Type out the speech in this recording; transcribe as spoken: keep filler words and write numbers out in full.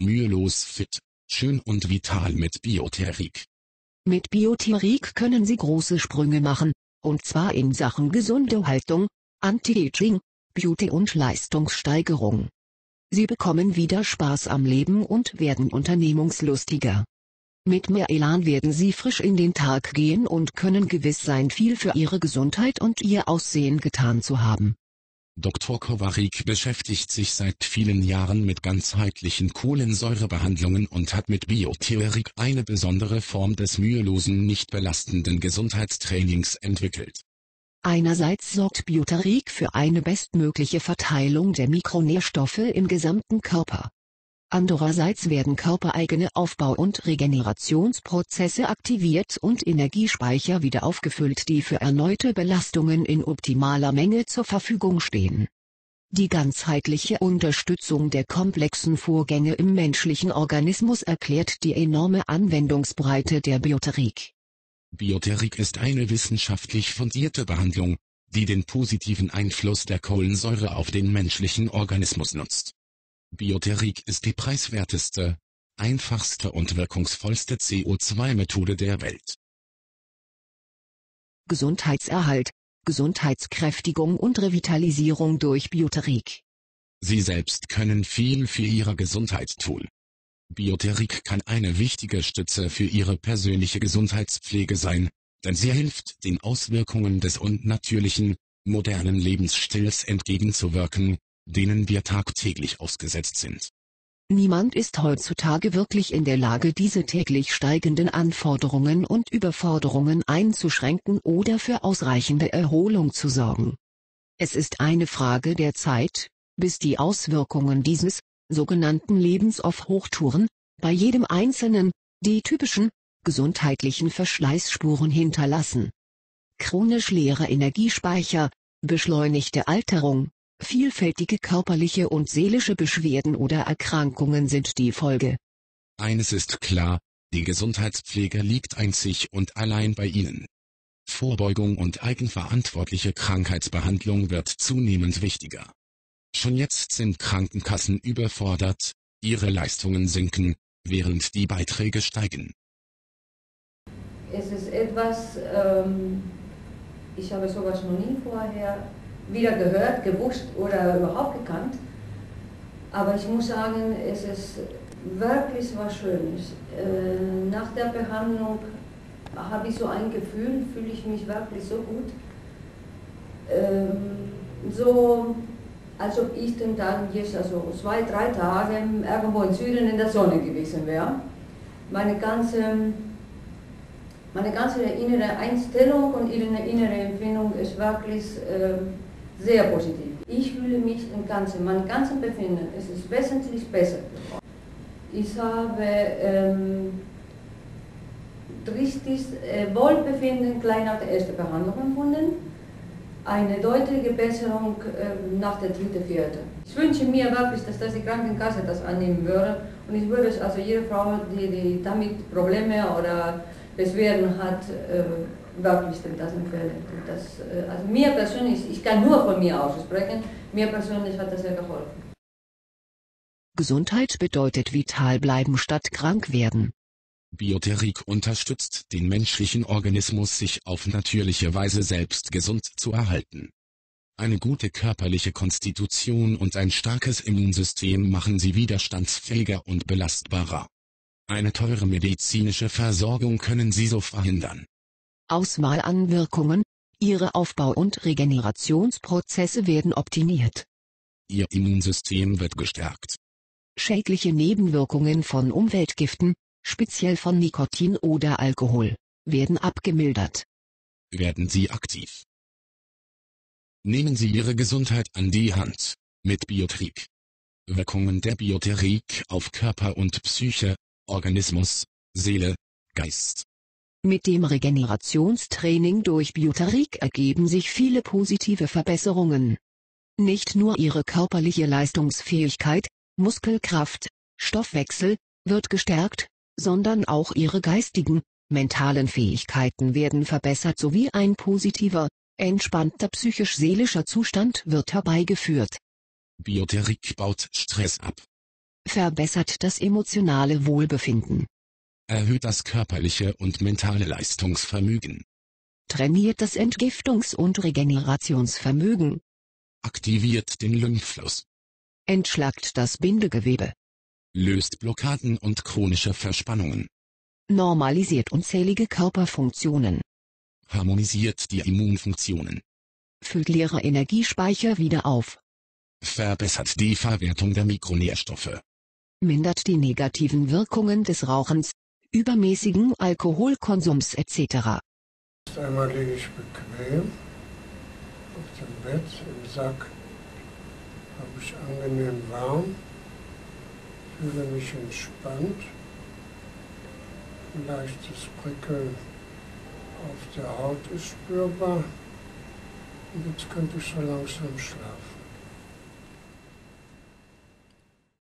mühelos fit, schön und vital mit Bioterik. Mit Bioterik können Sie große Sprünge machen, und zwar in Sachen gesunde Haltung, Anti-Aging, Beauty und Leistungssteigerung. Sie bekommen wieder Spaß am Leben und werden unternehmungslustiger. Mit mehr Elan werden Sie frisch in den Tag gehen und können gewiss sein, viel für Ihre Gesundheit und Ihr Aussehen getan zu haben. Doktor Kovařík beschäftigt sich seit vielen Jahren mit ganzheitlichen Kohlensäurebehandlungen und hat mit Bioterik eine besondere Form des mühelosen, nicht belastenden Gesundheitstrainings entwickelt. Einerseits sorgt Bioterik für eine bestmögliche Verteilung der Mikronährstoffe im gesamten Körper. Andererseits werden körpereigene Aufbau- und Regenerationsprozesse aktiviert und Energiespeicher wieder aufgefüllt, die für erneute Belastungen in optimaler Menge zur Verfügung stehen. Die ganzheitliche Unterstützung der komplexen Vorgänge im menschlichen Organismus erklärt die enorme Anwendungsbreite der Bioterik. Bioterik ist eine wissenschaftlich fundierte Behandlung, die den positiven Einfluss der Kohlensäure auf den menschlichen Organismus nutzt. Bioterik ist die preiswerteste, einfachste und wirkungsvollste C O zwei Methode der Welt. Gesundheitserhalt, Gesundheitskräftigung und Revitalisierung durch Bioterik. Sie selbst können viel für Ihre Gesundheit tun. Bioterik kann eine wichtige Stütze für Ihre persönliche Gesundheitspflege sein, denn sie hilft, den Auswirkungen des unnatürlichen, modernen Lebensstils entgegenzuwirken, denen wir tagtäglich ausgesetzt sind. Niemand ist heutzutage wirklich in der Lage, diese täglich steigenden Anforderungen und Überforderungen einzuschränken oder für ausreichende Erholung zu sorgen. Es ist eine Frage der Zeit, bis die Auswirkungen dieses sogenannten Lebens auf Hochtouren bei jedem Einzelnen die typischen gesundheitlichen Verschleißspuren hinterlassen. Chronisch leere Energiespeicher, beschleunigte Alterung, vielfältige körperliche und seelische Beschwerden oder Erkrankungen sind die Folge. Eines ist klar, die Gesundheitspflege liegt einzig und allein bei Ihnen. Vorbeugung und eigenverantwortliche Krankheitsbehandlung wird zunehmend wichtiger. Schon jetzt sind Krankenkassen überfordert, ihre Leistungen sinken, während die Beiträge steigen. Es ist etwas, ähm, ich habe sowas noch nie vorher wieder gehört, gewusst oder überhaupt gekannt. Aber ich muss sagen, es ist wirklich was Schönes. Äh, nach der Behandlung habe ich so ein Gefühl, fühle ich mich wirklich so gut. Ähm, so, als ob ich dann, dann jetzt also zwei, drei Tage irgendwo in Süden in der Sonne gewesen wäre. Meine ganze, meine ganze innere Einstellung und ihre innere Empfindung ist wirklich äh, sehr positiv. Ich fühle mich im Ganzen, mein ganzes Befinden, es ist wesentlich besser geworden. Ich habe ähm, richtig äh, Wohlbefinden gleich nach der ersten Behandlung empfunden. Eine deutliche Besserung äh, nach der dritten, vierten. Ich wünsche mir wirklich, dass das die Krankenkasse das annehmen würde. Und ich würde es also jede Frau, die, die damit Probleme oder Beschwerden hat, äh, wirklich das empfehlen. Das, äh, also mir persönlich, ich kann nur von mir aussprechen, mir persönlich hat das sehr geholfen. Gesundheit bedeutet vital bleiben statt krank werden. Bioterik unterstützt den menschlichen Organismus, sich auf natürliche Weise selbst gesund zu erhalten. Eine gute körperliche Konstitution und ein starkes Immunsystem machen sie widerstandsfähiger und belastbarer. Eine teure medizinische Versorgung können sie so verhindern. Auswahl an Wirkungen, ihre Aufbau- und Regenerationsprozesse werden optimiert. Ihr Immunsystem wird gestärkt. Schädliche Nebenwirkungen von Umweltgiften, speziell von Nikotin oder Alkohol, werden abgemildert. Werden Sie aktiv. Nehmen Sie Ihre Gesundheit an die Hand, mit Bioterik. Wirkungen der Bioterik auf Körper und Psyche, Organismus, Seele, Geist. Mit dem Regenerationstraining durch Bioterik ergeben sich viele positive Verbesserungen. Nicht nur Ihre körperliche Leistungsfähigkeit, Muskelkraft, Stoffwechsel, wird gestärkt, sondern auch Ihre geistigen, mentalen Fähigkeiten werden verbessert sowie ein positiver, entspannter psychisch-seelischer Zustand wird herbeigeführt. Bioterik baut Stress ab. verbessert das emotionale Wohlbefinden, erhöht das körperliche und mentale Leistungsvermögen, trainiert das Entgiftungs- und Regenerationsvermögen, aktiviert den Lymphfluss, entschlackt das Bindegewebe, löst Blockaden und chronische Verspannungen, normalisiert unzählige Körperfunktionen, harmonisiert die Immunfunktionen, füllt leere Energiespeicher wieder auf, verbessert die Verwertung der Mikronährstoffe, mindert die negativen Wirkungen des Rauchens, übermäßigen Alkoholkonsums et cetera. Einmal liege ich bequem auf dem Bett, im Sack habe ich angenehm warm, fühle mich entspannt, ein leichtes Prickeln auf der Haut ist spürbar und jetzt könnte ich so langsam schlafen.